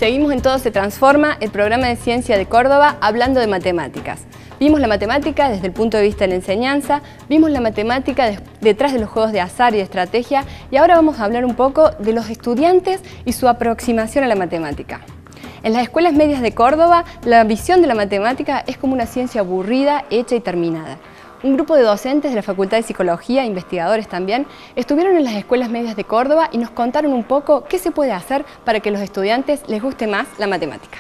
Seguimos en Todo se transforma, el programa de ciencia de Córdoba, hablando de matemáticas. Vimos la matemática desde el punto de vista de la enseñanza, vimos la matemática detrás de los juegos de azar y de estrategia, y ahora vamos a hablar un poco de los estudiantes y su aproximación a la matemática. En las escuelas medias de Córdoba, la visión de la matemática es como una ciencia aburrida, hecha y terminada. Un grupo de docentes de la Facultad de Psicología, investigadores también, estuvieron en las escuelas medias de Córdoba y nos contaron un poco qué se puede hacer para que a los estudiantes les guste más la matemática.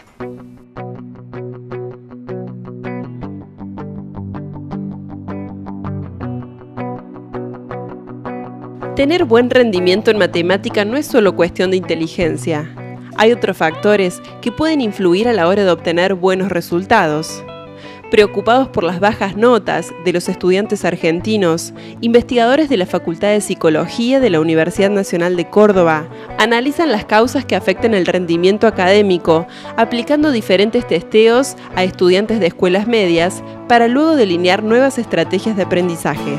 Tener buen rendimiento en matemática no es solo cuestión de inteligencia. Hay otros factores que pueden influir a la hora de obtener buenos resultados. Preocupados por las bajas notas de los estudiantes argentinos, investigadores de la Facultad de Psicología de la Universidad Nacional de Córdoba analizan las causas que afectan el rendimiento académico, aplicando diferentes testeos a estudiantes de escuelas medias para luego delinear nuevas estrategias de aprendizaje.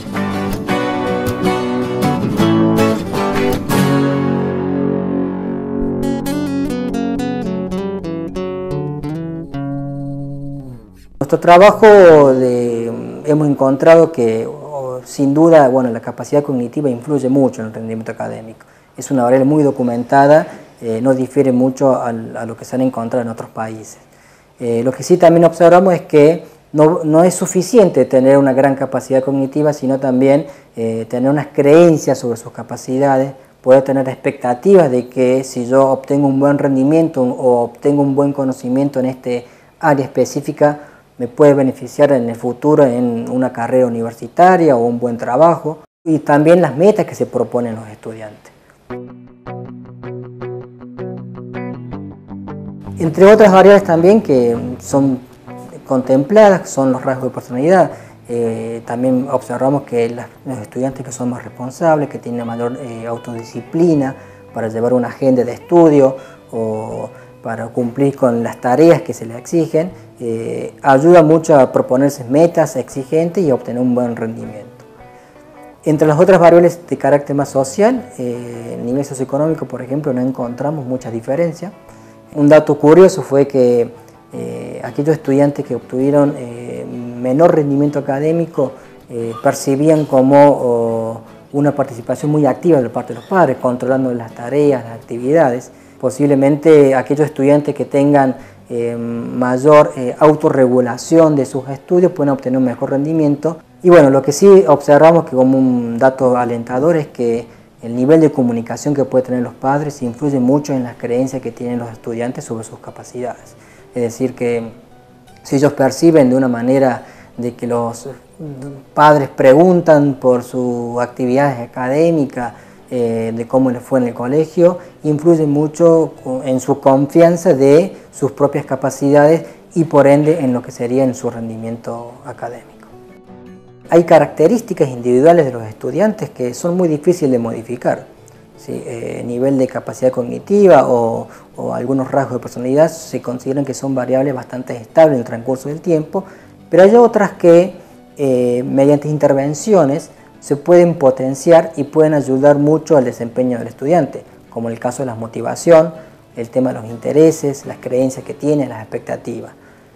Nuestro trabajo hemos encontrado que sin duda la capacidad cognitiva influye mucho en el rendimiento académico. Es una variable muy documentada, no difiere mucho a lo que se han encontrado en otros países. Lo que sí también observamos es que no es suficiente tener una gran capacidad cognitiva, sino también tener unas creencias sobre sus capacidades, poder tener expectativas de que si yo obtengo un buen rendimiento o obtengo un buen conocimiento en este área específica, me puede beneficiar en el futuro en una carrera universitaria o un buen trabajo, y también las metas que se proponen los estudiantes. Entre otras variables también que son contempladas son los rasgos de personalidad. También observamos que los estudiantes que son más responsables, que tienen mayor autodisciplina para llevar una agenda de estudio o para cumplir con las tareas que se les exigen, ayuda mucho a proponerse metas exigentes y a obtener un buen rendimiento. Entre las otras variables de carácter más social, el nivel socioeconómico, por ejemplo, no encontramos muchas diferencias. Un dato curioso fue que aquellos estudiantes que obtuvieron menor rendimiento académico percibían como una participación muy activa de parte de los padres, controlando las tareas, las actividades. Posiblemente aquellos estudiantes que tengan mayor autorregulación de sus estudios pueden obtener un mejor rendimiento. Y lo que sí observamos que como un dato alentador es que el nivel de comunicación que pueden tener los padres influye mucho en las creencias que tienen los estudiantes sobre sus capacidades. Es decir, que si ellos perciben de una manera de que los padres preguntan por sus actividades académicas, de cómo les fue en el colegio, influye mucho en su confianza de sus propias capacidades y por ende en lo que sería en su rendimiento académico. Hay características individuales de los estudiantes que son muy difíciles de modificar. ¿Sí? Nivel de capacidad cognitiva o algunos rasgos de personalidad se consideran que son variables bastante estables en el transcurso del tiempo, pero hay otras que mediante intervenciones se pueden potenciar y pueden ayudar mucho al desempeño del estudiante, como el caso de la motivación, el tema de los intereses, las creencias que tiene, las expectativas.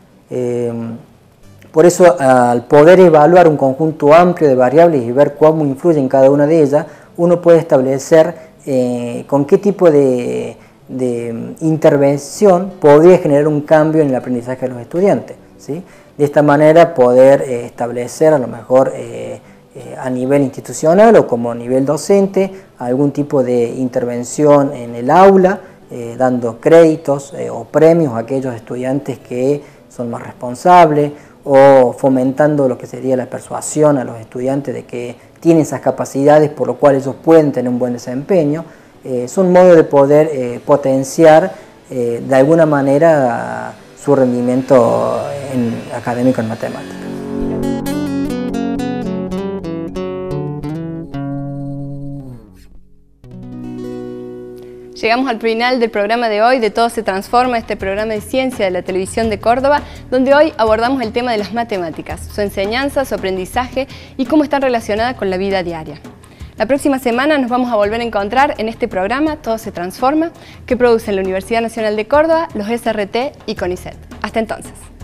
Por eso, al poder evaluar un conjunto amplio de variables y ver cómo influyen cada una de ellas, uno puede establecer con qué tipo de intervención podría generar un cambio en el aprendizaje de los estudiantes, ¿sí? De esta manera poder establecer a lo mejor a nivel institucional o como nivel docente algún tipo de intervención en el aula, dando créditos o premios a aquellos estudiantes que son más responsables, o fomentando lo que sería la persuasión a los estudiantes de que tienen esas capacidades por lo cual ellos pueden tener un buen desempeño. Son modos de poder potenciar de alguna manera su rendimiento académico en matemáticas. Llegamos al final del programa de hoy de Todo se transforma, este programa de ciencia de la televisión de Córdoba, donde hoy abordamos el tema de las matemáticas, su enseñanza, su aprendizaje y cómo están relacionadas con la vida diaria. La próxima semana nos vamos a volver a encontrar en este programa Todo se transforma, que producen la Universidad Nacional de Córdoba, los SRT y CONICET. Hasta entonces.